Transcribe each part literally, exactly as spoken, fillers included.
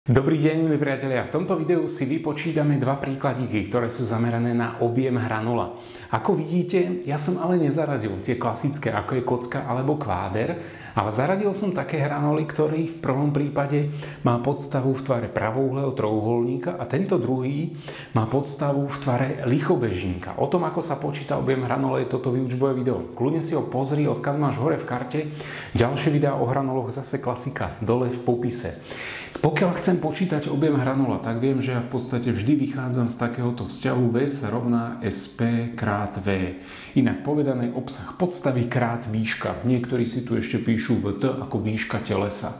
Dobrý deň, milí priatelia. V tomto videu si vypočítame dva príkladíky, ktoré sú zamerané na objem hranula. Ako vidíte, ja som ale nezaradil tie klasické, ako je kocka alebo kváder, ale zaradil som také hranuly, ktorý v prvom prípade má podstavu v tvare pravouhlého trojuholníka a tento druhý má podstavu v tvare lichobežníka. O tom, ako sa počíta objem hranule, je toto výučbové video. Kľudne si ho pozri, odkaz máš hore v karte. Ďalšie videá o granuloch zase klasika, dole v popise. Pokiaľ chcem počítať objem hranula, tak viem, že ja v podstate vždy vychádzam z takéhoto vzťahu V sa rovná S P krát V. Inak povedané obsah podstavy krát výška. Niektorí si tu ešte píšu V T ako výška telesa.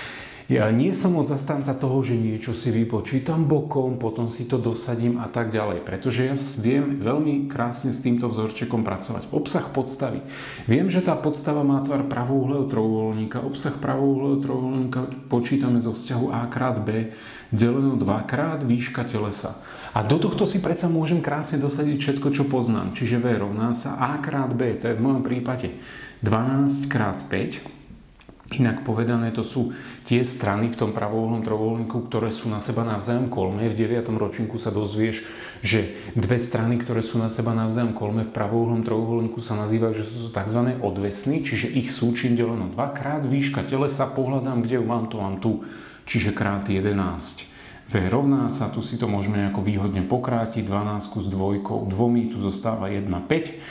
Ja nie som moc zastanca toho, že niečo si vypočítam bokom, potom si to dosadím a tak ďalej, pretože ja viem veľmi krásne s týmto vzorčekom pracovať. Obsah podstavy. Viem, že tá podstava má tvar pravouhlého trojuholníka. Obsah pravouhlého trojuholníka počítame zo vzťahu A krát B deleno dva krát výška telesa. A do tohto si predsa môžem krásne dosadiť všetko, čo poznám. Čiže V rovná sa A krát B, to je v mojom prípade dvanásť krát päť. Inak povedané, to sú tie strany v tom pravouhlom trojuholníku, ktoré sú na seba navzájom kolmé. V deviatom ročníku sa dozvieš, že dve strany, ktoré sú na seba navzájom kolmé v pravouhlom trojuholníku sa nazývajú, že sú to tzv. Odvesny, čiže ich súčin deleno dva krát výška telesa, pohľadám, kde ju mám, to mám tu, čiže krát jedenásť. V rovná sa, tu si to môžeme nejako výhodne pokrátiť, dvanásť s dvojkou, dvomi, tu zostáva jedna päť.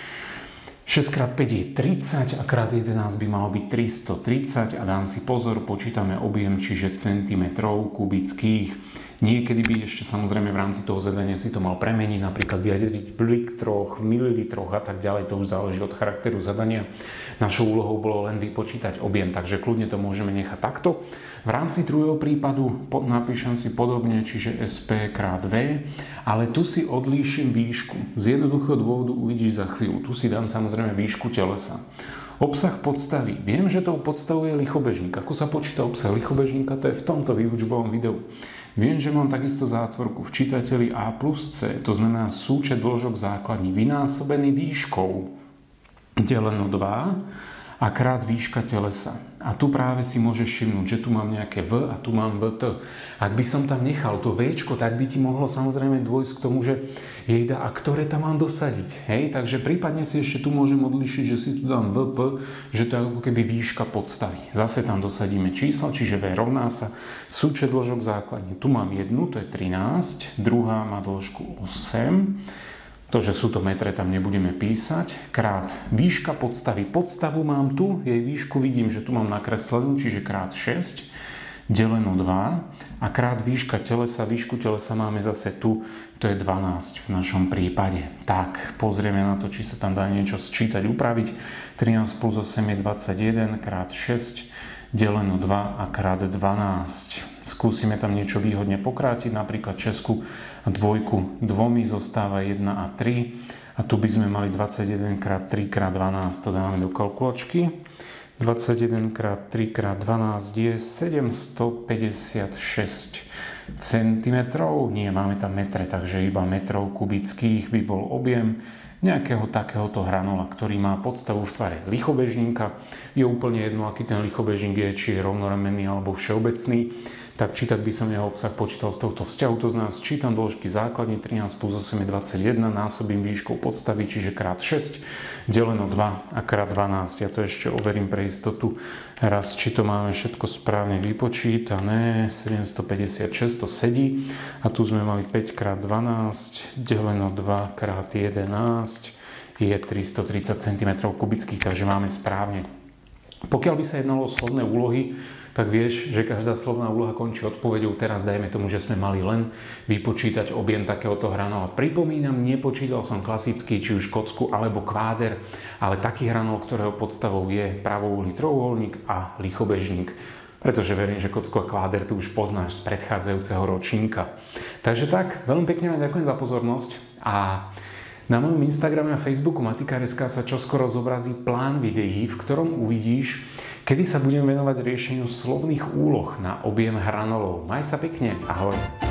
šesť krát päť je tridsať a krát jedenásť by malo byť tristotridsať a dám si pozor, počítame objem, čiže centimetrov kubických. Niekedy by ešte samozrejme v rámci toho zadania si to mal premeniť, napríklad vyjadriť v litroch, v mililitroch a tak ďalej, to už záleží od charakteru zadania. Našou úlohou bolo len vypočítať objem, takže kľudne to môžeme nechať takto. V rámci druhého prípadu napíšem si podobne, čiže S P krát V, ale tu si odlíšim výšku. Z jednoduchého dôvodu uvidíš za chvíľu. Tu si dám samozrejme výšku telesa. Obsah podstavy. Viem, že tou podstavou je lichobežník. Ako sa počíta obsah lichobežníka, to je v tomto výučbovom videu. Viem, že mám takisto zátvorku v čítateli A plus C, to znamená súčet dĺžok základní vynásobený výškou deleno dva a krát výška telesa. A tu práve si môžeš všimnúť, že tu mám nejaké V a tu mám V T. Ak by som tam nechal to Včko, tak by ti mohlo samozrejme dôjsť k tomu, že jejda, a ktoré tam mám dosadiť. Hej? Takže prípadne si ešte tu môžem odlišiť, že si tu dám V P, že to je ako keby výška podstavy. Zase tam dosadíme čísla, čiže V rovná sa súčet dĺžok základní. Tu mám jednu, to je trinásť, druhá má dĺžku osem. To, že sú to metre, tam nebudeme písať. Krát výška podstavy. Podstavu mám tu, jej výšku vidím, že tu mám nakreslenú, čiže krát šesť, deleno dva. A krát výška telesa, výšku telesa máme zase tu, to je dvanásť v našom prípade. Tak, pozrieme na to, či sa tam dá niečo sčítať, upraviť. trinásť plus osem je dvadsaťjeden, krát šesť, deleno dva a krát dvanásť. Skúsime tam niečo výhodne pokrátiť, napríklad česku dvojku dvomi zostáva jedna a tri. A tu by sme mali dvadsaťjeden krát tri krát dvanásť, to dáme do kalkulačky. dvadsaťjeden krát tri krát dvanásť je sedemstopäťdesiatšesť centimetrov. Nie, máme tam metre, takže iba metrov kubických by bol objem nejakého takéhoto hranula, ktorý má podstavu v tvare lichobežníka. Je úplne jedno, aký ten lichobežník je, či je rovnoramenný alebo všeobecný. Tak čítať by som jeho obsah počítal z tohto vzťahu, to znamená, čítam dĺžky základne, trinásť plus osem je dvadsaťjeden, násobím výškou podstavy, čiže krát šesť, deleno dva a krát dvanásť. Ja to ešte overím pre istotu raz, či to máme všetko správne vypočítané. sedemstopäťdesiatšesť to sedí a tu sme mali päť krát dvanásť, deleno dva krát jedenásť je tristotridsať centimetrov kubických, takže máme správne. Pokiaľ by sa jednalo o slovné úlohy, tak vieš, že každá slovná úloha končí odpoveďou. Teraz dajme tomu, že sme mali len vypočítať objem takéhoto hranula. Pripomínam, nepočítal som klasický, či už kocku alebo kváder, ale taký hranol, ktorého podstavou je pravouhlý trojuholník a lichobežník. Pretože verím, že kocku a kváder tu už poznáš z predchádzajúceho ročníka. Takže tak, veľmi pekne vám ďakujem za pozornosť a na mojom Instagrame a Facebooku matikár bodka es ká sa čoskoro zobrazí plán videí, v ktorom uvidíš, kedy sa budem venovať riešeniu slovných úloh na objem hranolov. Maj sa pekne, ahoj!